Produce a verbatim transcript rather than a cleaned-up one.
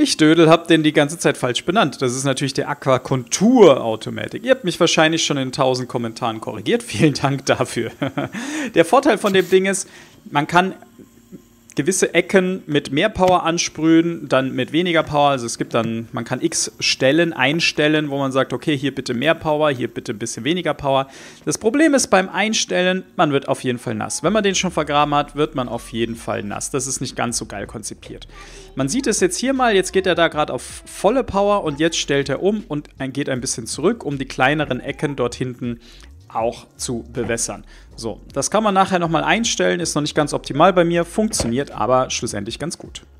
Ich Dödel hab den die ganze Zeit falsch benannt. Das ist natürlich der Aquacontour Automatic. Ihr habt mich wahrscheinlich schon in tausend Kommentaren korrigiert. Vielen Dank dafür. Der Vorteil von dem Ding ist, man kann gewisse Ecken mit mehr Power ansprühen, dann mit weniger Power. Also es gibt dann, man kann x Stellen einstellen, wo man sagt, okay, hier bitte mehr Power, hier bitte ein bisschen weniger Power. Das Problem ist beim Einstellen, man wird auf jeden Fall nass. Wenn man den schon vergraben hat, wird man auf jeden Fall nass. Das ist nicht ganz so geil konzipiert. Man sieht es jetzt hier mal, jetzt geht er da gerade auf volle Power und jetzt stellt er um und geht ein bisschen zurück, um die kleineren Ecken dort hinten auch zu bewässern. So, das kann man nachher nochmal einstellen, ist noch nicht ganz optimal bei mir, funktioniert aber schlussendlich ganz gut.